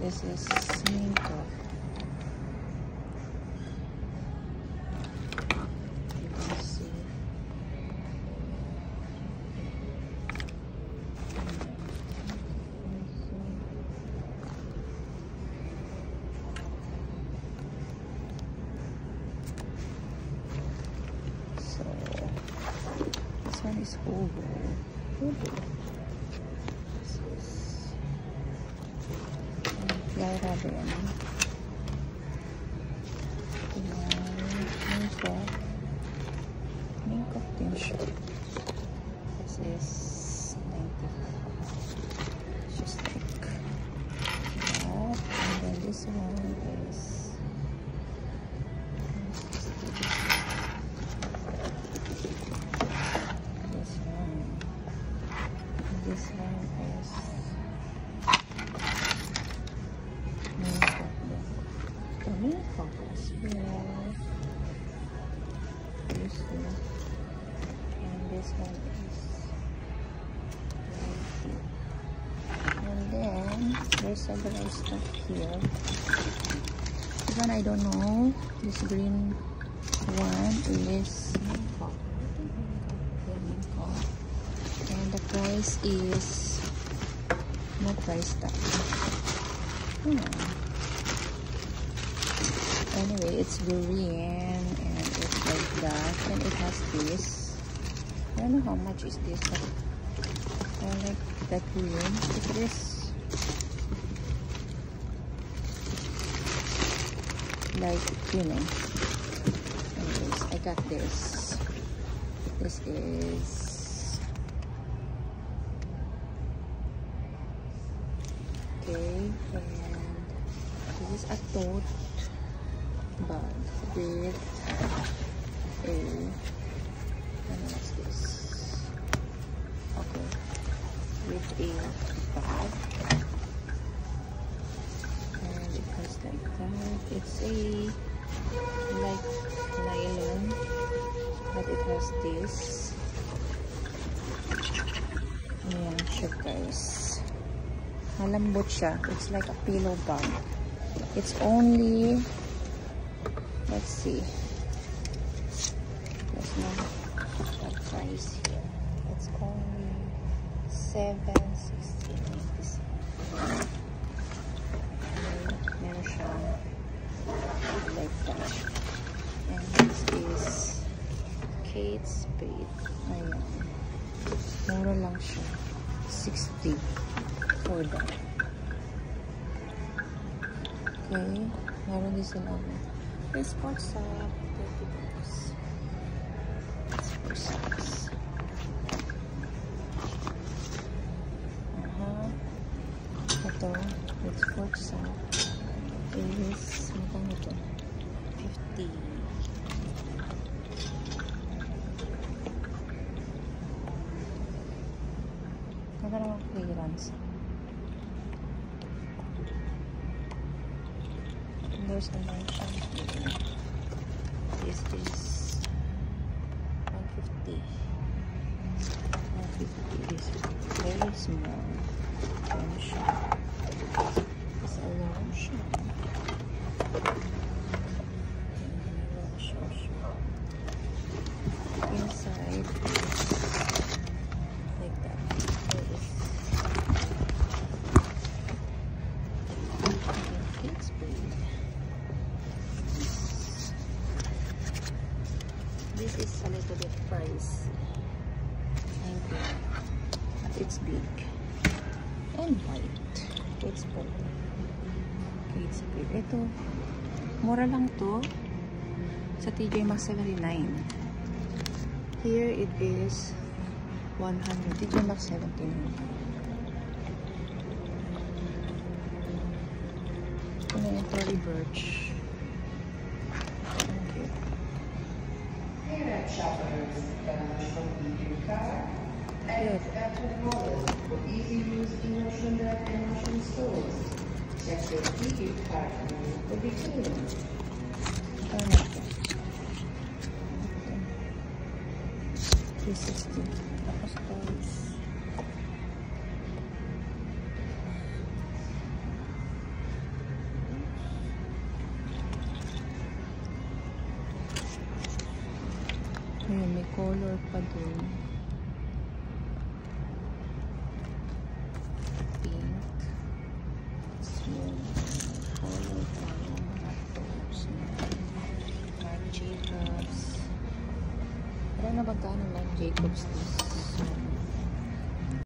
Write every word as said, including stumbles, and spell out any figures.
This is makeup. You can see. So this one is over. Over. This is Laura din. Makeup. Makeup din siya. This is ninety-five. Just like that. And then this one is this one. This one is makeup. The makeup as well. This one. And this one is and then there's several stuff here. This one I don't know. This green one is makeup. And the price is no price tag. Hmm. Anyway, it's green and it's like that, and it has this. I don't know how much is this, but I like that green. Is this like, you know? Anyways, I got this. This is okay, and this is a tote bag with a, and what's this? Okay, with a bag, and it has like that. It's a like nylon, but it has this. Ayan siya guys. Malambot siya. It's like a pillow bag. It's only, let's see, there's no that price here. It's only seven sixteen eighty-seven. Meron siya like that. And this is Kate Spade. Ayan. Mura lang siya. sixty for that. Okay. Meron din sila. This sports up thirty bucks. It's for socks. Uh-huh. Ito, it's sports up. Is, magkano ito? fifty. Kaya naman clearance. There's a Nordstrom here. This is one fifty. one fifty is very small. Lotion. It's a lotion. Inside is like that. There is it's pretty. This is a little bit pricey. Thank you. But it's big and white. It's bold. It's big. Ito, mura lang to sa T J Maxx seventy-nine. Here it is one hundred. T J Maxx seventy-nine. Ito yung Tory Burch. Thank you. Parent shoppers can from your car and after wallet for easy use in Nordstrom and Nordstrom stores. Check your E U card for details. three sixty. Tapos toys. color pa dun. Pink. Small color pa yung mga tops na Marc Jacobs. Pero na magkano Marc Jacobs this?